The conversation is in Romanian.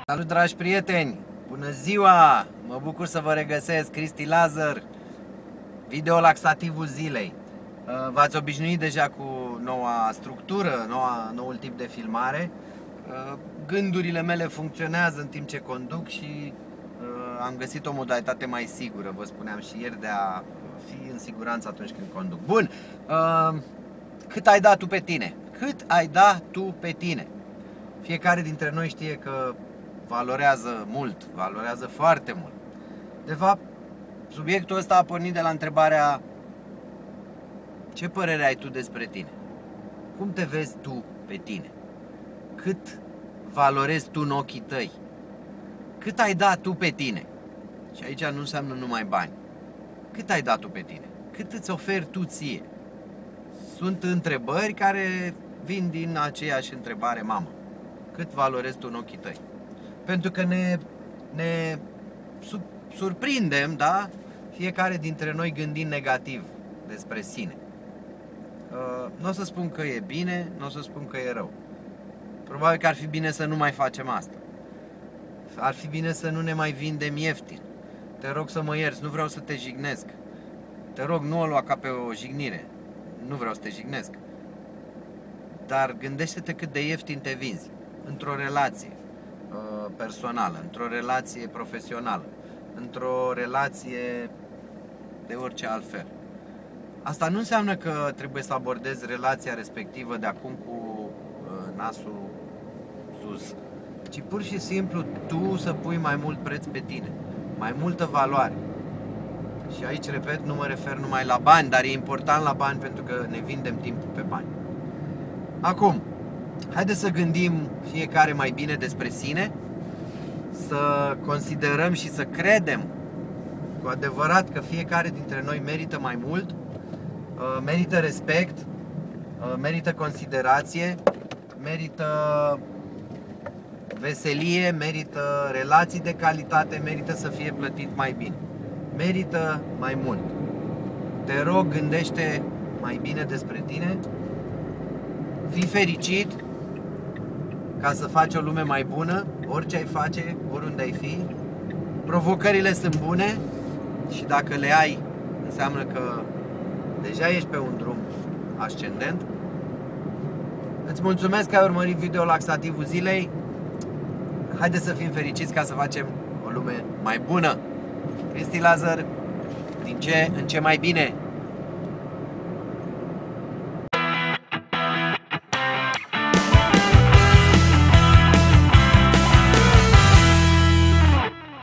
Salut, dragi prieteni! Bună ziua! Mă bucur să vă regăsesc, Cristi Lazar, videolaxativul zilei. V-ați obișnuit deja cu noua structură, noul tip de filmare. Gândurile mele funcționează în timp ce conduc și am găsit o modalitate mai sigură, vă spuneam și ieri, de a fi în siguranță atunci când conduc. Bun! Cât ai dat tu pe tine? Cât ai dat tu pe tine? Fiecare dintre noi știe că valorează mult, valorează foarte mult. De fapt, subiectul ăsta a pornit de la întrebarea: ce părere ai tu despre tine? Cum te vezi tu pe tine? Cât valorezi tu în ochii tăi? Cât ai dat tu pe tine? Și aici nu înseamnă numai bani. Cât ai dat tu pe tine? Cât îți oferi tu ție? Sunt întrebări care vin din aceeași întrebare mamă. Cât valorezi tu în ochii tăi? Pentru că ne surprindem, da? Fiecare dintre noi gândind negativ despre sine. Nu o să spun că e bine, nu o să spun că e rău. Probabil că ar fi bine să nu mai facem asta. Ar fi bine să nu ne mai vindem ieftin. Te rog să mă ierți, nu vreau să te jignesc. Te rog, nu o lua ca pe o jignire. Nu vreau să te jignesc. Dar gândește-te cât de ieftin te vinzi într-o relație personală, într-o relație profesională, într-o relație de orice altfel. Asta nu înseamnă că trebuie să abordezi relația respectivă de acum cu nasul sus, ci pur și simplu tu să pui mai mult preț pe tine, mai multă valoare. Și aici, repet, nu mă refer numai la bani, dar e important la bani pentru că ne vindem timpul pe bani. Acum, haideți să gândim fiecare mai bine despre sine, să considerăm și să credem cu adevărat că fiecare dintre noi merită mai mult, merită respect, merită considerație, merită veselie, merită relații de calitate, merită să fie plătit mai bine. Merită mai mult. Te rog, gândește mai bine despre tine, fii fericit ca să faci o lume mai bună, orice ai face, oriunde ai fi. Provocările sunt bune și dacă le ai, înseamnă că deja ești pe un drum ascendent. Îți mulțumesc că ai urmărit videolaxativul zilei. Haideți să fim fericiți ca să facem o lume mai bună. Cristi Lazar, în ce mai bine.